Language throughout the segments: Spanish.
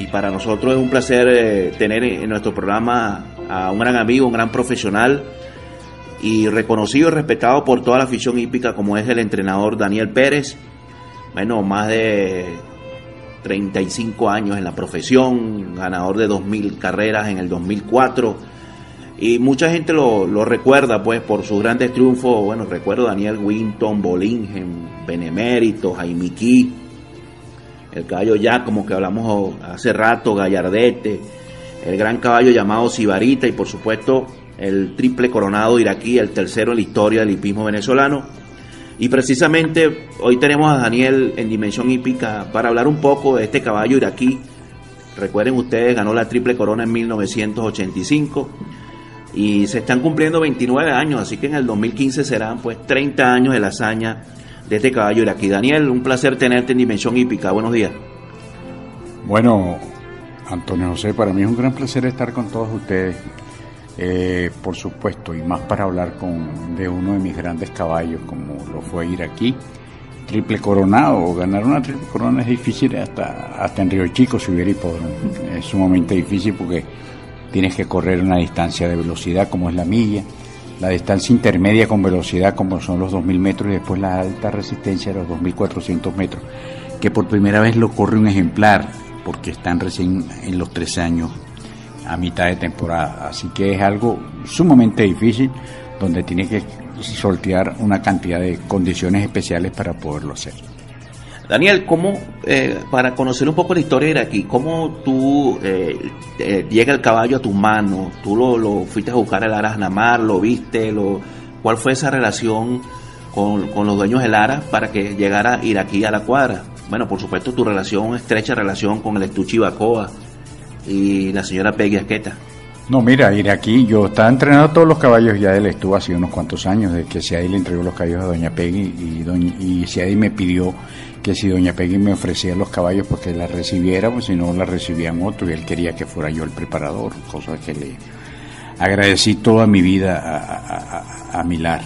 para nosotros es un placer tener en nuestro programa a un gran amigo, un gran profesional y reconocido y respetado por toda la afición hípica, como es el entrenador Daniel Pérez. Bueno, más de 35 años en la profesión, ganador de 2.000 carreras en el 2004, y mucha gente lo recuerda pues por sus grandes triunfos. Bueno, recuerdo Daniel Winton, Bolingen, Benemérito, Jaimiquí, el caballo ya como que hablamos hace rato, Gallardete, el gran caballo llamado Sibarita, y por supuesto el triple coronado iraquí, el tercero en la historia del hipismo venezolano. Y precisamente hoy tenemos a Daniel en Dimensión Hípica para hablar un poco de este caballo iraquí. Recuerden ustedes, ganó la triple corona en 1985 y se están cumpliendo 29 años, así que en el 2015 serán pues 30 años de la hazaña de este caballo iraquí. Daniel, un placer tenerte en Dimensión Hípica. Buenos días. Bueno, Antonio José, para mí es un gran placer estar con todos ustedes. Por supuesto, y más para hablar de uno de mis grandes caballos, como lo fue Iraquí, triple coronado. Ganar una triple corona es difícil, hasta en Río Chico si hubiera hipódromo. Es sumamente difícil porque tienes que correr una distancia de velocidad como es la milla, la distancia intermedia con velocidad como son los 2.000 metros, y después la alta resistencia de los 2.400 metros, que por primera vez lo corre un ejemplar, porque están recién en los 13 años a mitad de temporada, así que es algo sumamente difícil, donde tiene que sortear una cantidad de condiciones especiales para poderlo hacer. Daniel, ¿cómo, para conocer un poco la historia de Iraquí, cómo tú llega el caballo a tus manos? ¿Tú lo fuiste a buscar al Aras Namar, lo viste? ¿Cuál fue esa relación con los dueños del Aras para que llegara Iraquí a la cuadra? Bueno, por supuesto, tu estrecha relación con el Estuchi Bacoa y la señora Peggy Asqueta. No, mira, Iraquí, yo estaba entrenando todos los caballos ya del Estuvo hace unos cuantos años, de que Ciadi le entregó los caballos a doña Peggy, y Ciadi me pidió que si doña Peggy me ofrecía los caballos porque la recibiera, pues si no la recibían otros, y él quería que fuera yo el preparador, cosa que le agradecí toda mi vida a Milar.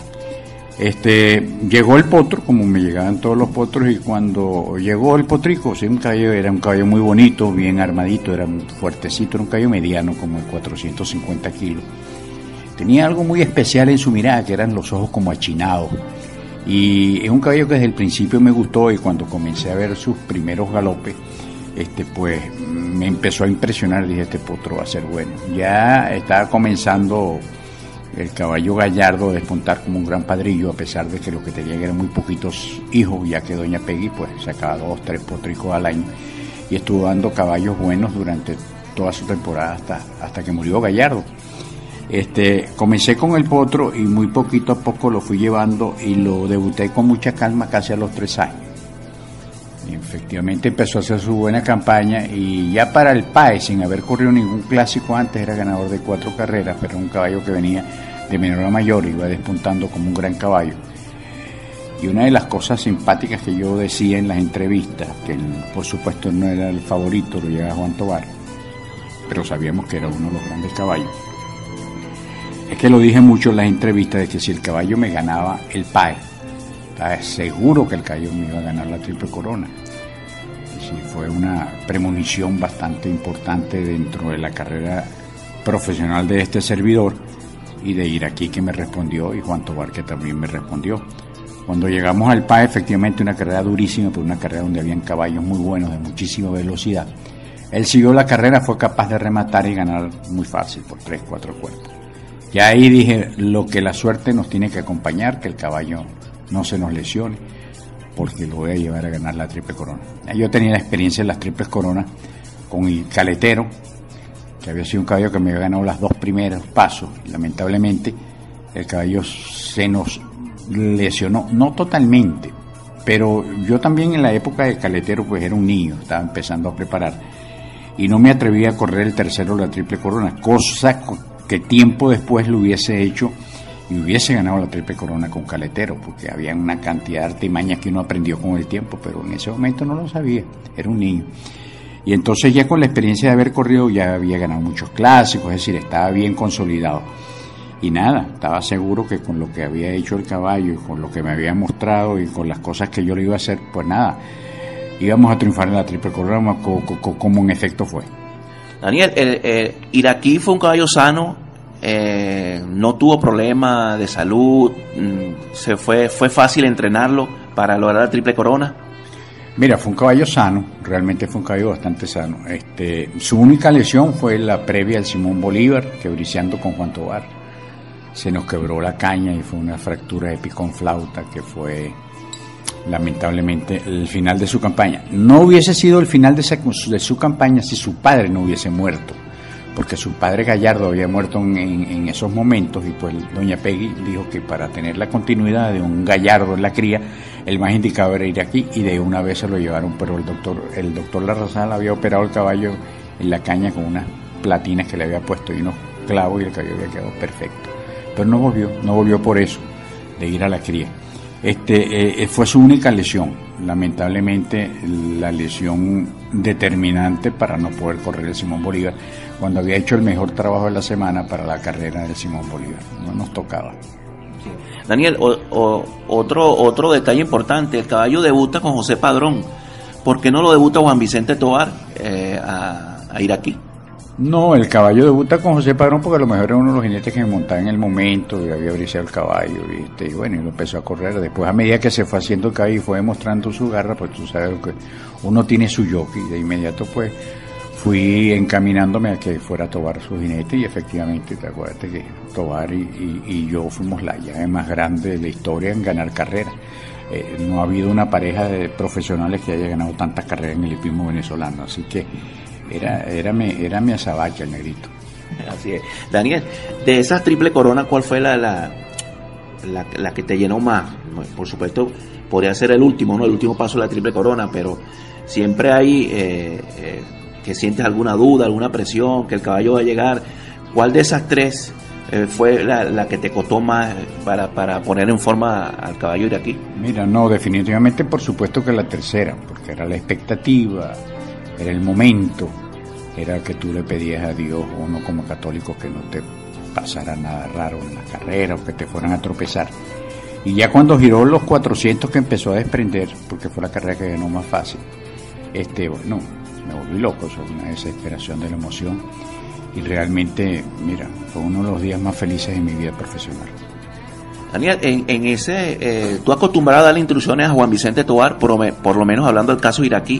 Llegó el potro, como me llegaban todos los potros, y cuando llegó el potrico, sí, era un caballo muy bonito, bien armadito, era muy fuertecito, era un caballo mediano, como de 450 kilos. Tenía algo muy especial en su mirada, que eran los ojos como achinados, y es un caballo que desde el principio me gustó, y cuando comencé a ver sus primeros galopes, pues me empezó a impresionar. Dije, este potro va a ser bueno. Ya estaba comenzando el caballo Gallardo a despuntar como un gran padrillo, a pesar de que lo que tenía eran muy poquitos hijos, ya que doña Peggy pues sacaba 2, 3 potricos al año, y estuvo dando caballos buenos durante toda su temporada hasta que murió Gallardo. Comencé con el potro y muy poquito a poco lo fui llevando, y lo debuté con mucha calma casi a los 3 años. Y efectivamente empezó a hacer su buena campaña, y ya para el PAE, sin haber corrido ningún clásico antes, era ganador de 4 carreras, pero un caballo que venía de menor a mayor, iba despuntando como un gran caballo. Y una de las cosas simpáticas que yo decía en las entrevistas, que por supuesto no era el favorito, lo llevaba Juan Tovar, pero sabíamos que era uno de los grandes caballos, es que lo dije mucho en las entrevistas, de que si el caballo me ganaba el PAE, estaba seguro que el caballo me iba a ganar la triple corona. Y sí, fue una premonición bastante importante dentro de la carrera profesional de este servidor, y de Iraquí, que me respondió, y Juan Tobar, que también me respondió. Cuando llegamos al PAE, efectivamente una carrera durísima, pero una carrera donde habían caballos muy buenos, de muchísima velocidad. Él siguió la carrera, fue capaz de rematar y ganar muy fácil por 3, 4 cuerpos. Ya ahí dije, lo que la suerte nos tiene que acompañar, que el caballo no se nos lesione, porque lo voy a llevar a ganar la triple corona. Yo tenía la experiencia en las triples coronas con el Caletero, que había sido un caballo que me había ganado las 2 primeros pasos, y lamentablemente el caballo se nos lesionó, no totalmente, pero yo también en la época de Caletero pues era un niño, estaba empezando a preparar, y no me atreví a correr el tercero de la triple corona, cosa que tiempo después lo hubiese hecho y hubiese ganado la triple corona con Caletero, porque había una cantidad de artimañas que uno aprendió con el tiempo, pero en ese momento no lo sabía, era un niño. Y entonces ya con la experiencia de haber corrido ya había ganado muchos clásicos, es decir, estaba bien consolidado. Y nada, estaba seguro que con lo que había hecho el caballo y con lo que me había mostrado y con las cosas que yo le iba a hacer, pues nada, íbamos a triunfar en la Triple Corona, como en efecto fue. Daniel, Iraquí fue un caballo sano, no tuvo problema de salud, fue fácil entrenarlo para lograr la Triple Corona. Mira, fue un caballo sano, realmente fue un caballo bastante sano. Su única lesión fue la previa al Simón Bolívar, que briceando con Juan Tovar se nos quebró la caña y fue una fractura de picón flauta que fue lamentablemente el final de su campaña. No hubiese sido el final de su campaña si su padre no hubiese muerto, porque su padre Gallardo había muerto en esos momentos, y pues doña Peggy dijo que para tener la continuidad de un Gallardo en la cría, el más indicado era Iraquí, y de una vez se lo llevaron, pero el doctor Larrazal había operado el caballo en la caña con unas platinas que le había puesto y unos clavos, y el caballo había quedado perfecto, pero no volvió por eso de ir a la cría. Fue su única lesión, lamentablemente la lesión determinante para no poder correr el Simón Bolívar, cuando había hecho el mejor trabajo de la semana para la carrera del Simón Bolívar. No nos tocaba. Daniel, otro detalle importante, el caballo debuta con José Padrón. ¿Por qué no lo debuta Juan Vicente Tovar a Iraquí? No, el caballo debuta con José Padrón porque a lo mejor era uno de los jinetes que me montaba en el momento y había briseado el caballo, ¿viste? Y bueno, y lo empezó a correr. Después, a medida que se fue haciendo el caballo y fue demostrando su garra, pues tú sabes que uno tiene su jockey. De inmediato pues fui encaminándome a que fuera Tovar su jinete, y efectivamente, te acuerdas que Tovar y yo fuimos la llave más grande de la historia en ganar carreras. No ha habido una pareja de profesionales que haya ganado tantas carreras en el hipismo venezolano, así que era mi azabache el negrito. Así es. Daniel, de esas Triple Corona, ¿cuál fue la que te llenó más? Por supuesto, podría ser el último paso de la Triple Corona, pero siempre hay que sientes alguna duda, alguna presión, que el caballo va a llegar. ¿Cuál de esas tres fue la que te costó más para poner en forma al caballo iraquí? Mira, no, definitivamente por supuesto que la tercera, porque era la expectativa, era el momento, era que tú le pedías a Dios, uno como católico, que no te pasara nada raro en la carrera o que te fueran a tropezar. Y ya cuando giró los 400, que empezó a desprender, porque fue la carrera que ganó más fácil, bueno, me volví loco, eso fue una desesperación de la emoción, y realmente, mira, fue uno de los días más felices de mi vida profesional. Daniel, en ese, ¿tú acostumbrado a darle instrucciones a Juan Vicente Tovar, por lo menos hablando del caso iraquí,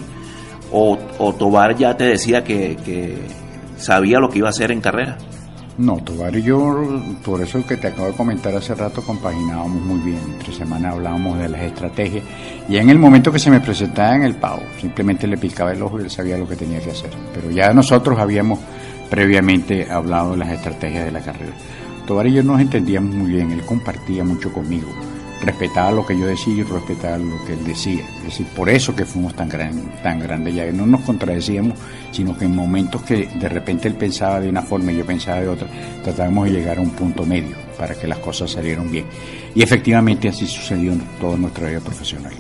o Tovar ya te decía que sabía lo que iba a hacer en carrera? No, Tovar y yo, por eso que te acabo de comentar hace rato, compaginábamos muy bien. Entre semanas hablábamos de las estrategias, y en el momento que se me presentaba en el pavo, simplemente le picaba el ojo y él sabía lo que tenía que hacer. Pero ya nosotros habíamos previamente hablado de las estrategias de la carrera. Tovar y yo nos entendíamos muy bien, él compartía mucho conmigo, respetaba lo que yo decía y respetaba lo que él decía. Es decir, por eso que fuimos tan grandes ya, no nos contradecíamos, sino que en momentos que de repente él pensaba de una forma y yo pensaba de otra, tratábamos de llegar a un punto medio para que las cosas salieran bien. Y efectivamente así sucedió en toda nuestra vida profesional.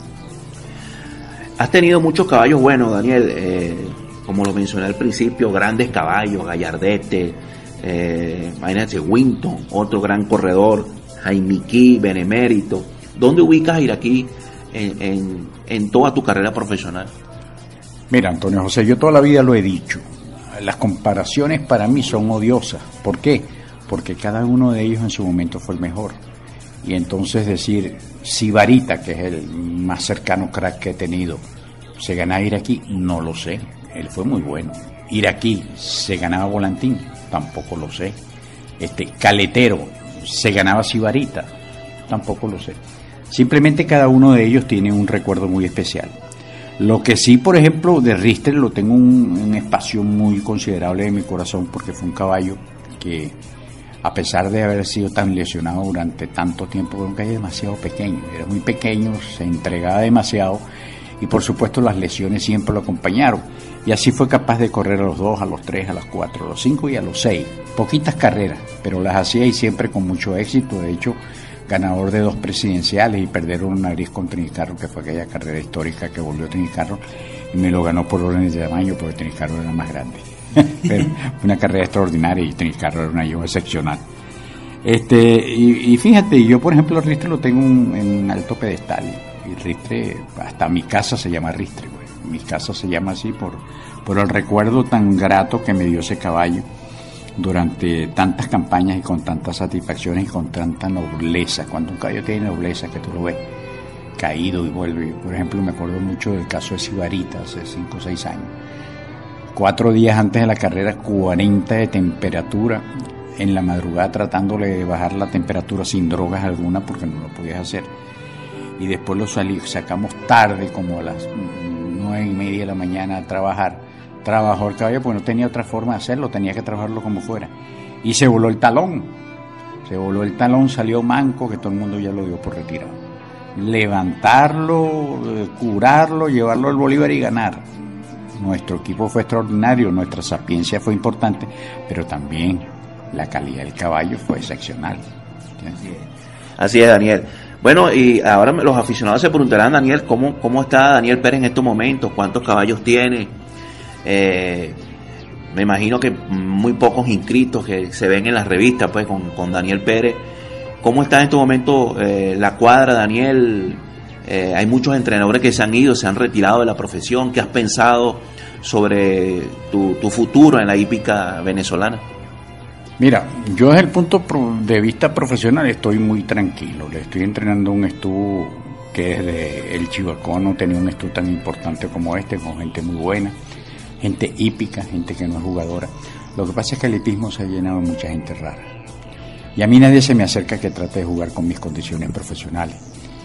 Has tenido muchos caballos buenos, Daniel, como lo mencioné al principio, grandes caballos, Gallardete, imagínate, Winton, otro gran corredor, Jaimiquí, Benemérito. ¿Dónde ubicas a Iraquí en toda tu carrera profesional? Mira, Antonio José, yo toda la vida lo he dicho, las comparaciones para mí son odiosas. ¿Por qué? Porque cada uno de ellos en su momento fue el mejor. Y entonces decir, Sibarita, que es el más cercano crack que he tenido, ¿se ganaba Iraquí? No lo sé, él fue muy bueno. Iraquí, ¿se ganaba Volantín? Tampoco lo sé. Caletero, ¿se ganaba Sibarita? Tampoco lo sé. Simplemente cada uno de ellos tiene un recuerdo muy especial. Lo que sí, por ejemplo, de Richter lo tengo un espacio muy considerable en mi corazón, porque fue un caballo que, a pesar de haber sido tan lesionado durante tanto tiempo, era un caballo demasiado pequeño, era muy pequeño, se entregaba demasiado, y por supuesto las lesiones siempre lo acompañaron, y así fue capaz de correr a los 2, a los 3, a los 4, a los 5 y a los 6, poquitas carreras, pero las hacía y siempre con mucho éxito. De hecho, ganador de 2 presidenciales y perder una nariz con Trincarro, que fue aquella carrera histórica que volvió Trincarro, y me lo ganó por órdenes de tamaño, porque Trincarro era más grande. Pero una carrera extraordinaria, y Trincarro era una yegua excepcional. Y fíjate, yo por ejemplo el Ristre lo tengo en un alto pedestal, y Ristre, hasta mi casa se llama Ristre, güey. mi casa se llama así por el recuerdo tan grato que me dio ese caballo durante tantas campañas y con tantas satisfacciones y con tanta nobleza. Cuando un caballo tiene nobleza, que tú lo ves caído y vuelve. Por ejemplo, me acuerdo mucho del caso de Sibarita hace 5 o 6 años. 4 días antes de la carrera, 40 de temperatura, en la madrugada tratándole de bajar la temperatura sin drogas alguna porque no lo podías hacer. Y después lo sacamos tarde, como a las 9:30 de la mañana a trabajar. Trabajó el caballo porque no tenía otra forma de hacerlo, tenía que trabajarlo como fuera. Y se voló el talón. Salió manco, que todo el mundo ya lo dio por retirado. Levantarlo, curarlo, llevarlo al Bolívar y ganar. Nuestro equipo fue extraordinario, nuestra sapiencia fue importante, pero también la calidad del caballo fue excepcional. Así es, Daniel. Bueno, y ahora los aficionados se preguntarán, Daniel, ¿cómo está Daniel Pérez en estos momentos? ¿Cuántos caballos tiene? Me imagino que muy pocos inscritos que se ven en las revistas, pues, con Daniel Pérez. ¿Cómo está en estos momentos la cuadra, Daniel? Hay muchos entrenadores que se han ido, se han retirado de la profesión. ¿Qué has pensado sobre tu futuro en la hípica venezolana? Mira, yo desde el punto de vista profesional estoy muy tranquilo. Le estoy entrenando un estú que es de El Chivacó, no tenía un estú tan importante como este, con gente muy buena, gente hípica, gente que no es jugadora. Lo que pasa es que el hipismo se ha llenado de mucha gente rara. Y a mí nadie se me acerca que trate de jugar con mis condiciones profesionales.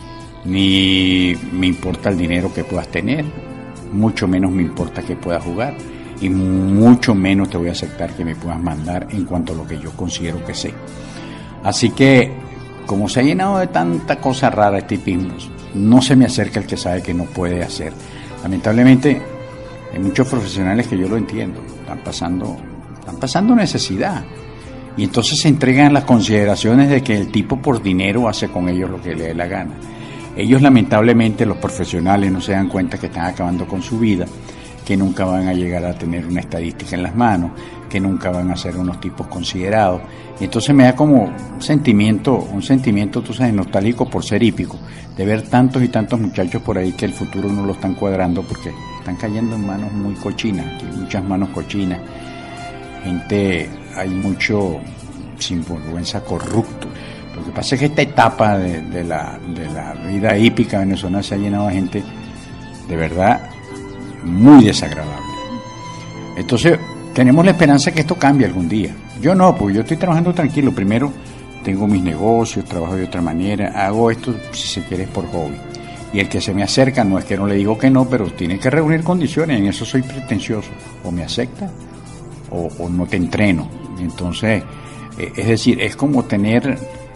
Ni me importa el dinero que puedas tener, mucho menos me importa que puedas jugar. Y mucho menos te voy a aceptar que me puedas mandar en cuanto a lo que yo considero que sé. Así que, como se ha llenado de tanta cosa rara este hipismo, no se me acerca el que sabe que no puede hacer. Lamentablemente, hay muchos profesionales que yo lo entiendo, están pasando necesidad. Y entonces se entregan las consideraciones de que el tipo por dinero hace con ellos lo que le dé la gana. Ellos, lamentablemente, los profesionales, no se dan cuenta que están acabando con su vida, que nunca van a llegar a tener una estadística en las manos, que nunca van a ser unos tipos considerados. Y entonces me da como un sentimiento, tú sabes, nostálgico por ser hípico, de ver tantos y tantos muchachos por ahí que el futuro no lo están cuadrando porque están cayendo en manos muy cochinas, aquí hay muchas manos cochinas, gente, hay mucho sinvergüenza corrupto. Lo que pasa es que esta etapa de la vida hípica venezolana se ha llenado de gente de verdad muy desagradable. Entonces tenemos la esperanza que esto cambie algún día. Yo no, porque yo estoy trabajando tranquilo. Primero tengo mis negocios, trabajo de otra manera, hago esto, si se quiere, por hobby. Y el que se me acerca, no es que no le digo que no, pero tiene que reunir condiciones. En eso soy pretencioso. O me acepta o no te entreno. Entonces, es decir, es como tener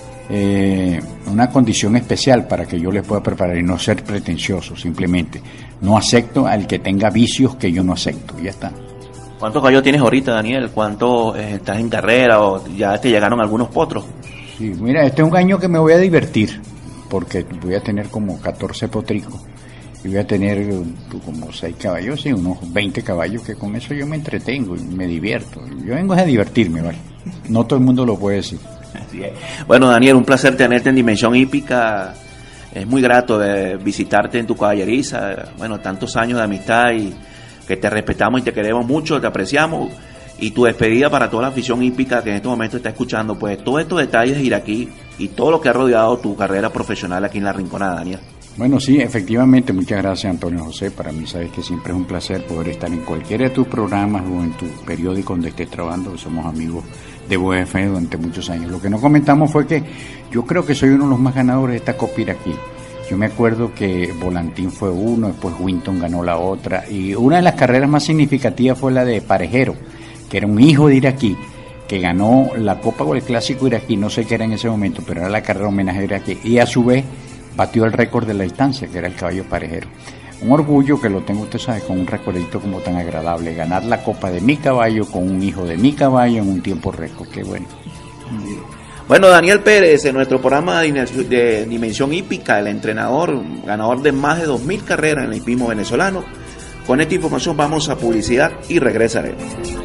una condición especial para que yo les pueda preparar y no ser pretencioso. Simplemente no acepto al que tenga vicios que yo no acepto, y ya está. ¿Cuántos caballos tienes ahorita, Daniel? ¿Cuántos estás en carrera o ya te llegaron algunos potros? Sí, mira, este es un año que me voy a divertir porque voy a tener como 14 potricos y voy a tener como 6 caballos y unos 20 caballos, que con eso yo me entretengo y me divierto. Yo vengo a divertirme, ¿vale? No todo el mundo lo puede decir. Así es. Bueno, Daniel, un placer tenerte en Dimensión Hípica. Es muy grato visitarte en tu caballeriza. Bueno, tantos años de amistad y que te respetamos y te queremos mucho, te apreciamos. Y tu despedida para toda la afición hípica que en este momento está escuchando, pues todos estos detalles de Iraquí y todo lo que ha rodeado tu carrera profesional aquí en La Rinconada, Daniel. Bueno, sí, efectivamente, muchas gracias, Antonio José. Para mí, sabes que siempre es un placer poder estar en cualquiera de tus programas o en tu periódico donde estés trabajando. Somos amigos de UEF durante muchos años. Lo que no comentamos fue que yo creo que soy uno de los más ganadores de esta Copa Iraquí. Yo me acuerdo que Volantín fue uno, después Winton ganó la otra, y una de las carreras más significativas fue la de Parejero, que era un hijo de Iraquí, que ganó la Copa o el Clásico Iraquí, no sé qué era en ese momento, pero era la carrera homenaje a Iraquí, y a su vez batió el récord de la distancia, que era el caballo Parejero. Un orgullo que lo tengo, usted sabe, con un recuerdito como tan agradable, ganar la Copa de mi caballo con un hijo de mi caballo en un tiempo récord, qué bueno. Bueno, Daniel Pérez, en nuestro programa de Dimensión Hípica, el entrenador, ganador de más de 2.000 carreras en el hipismo venezolano. Con esta información vamos a publicidad y regresaremos.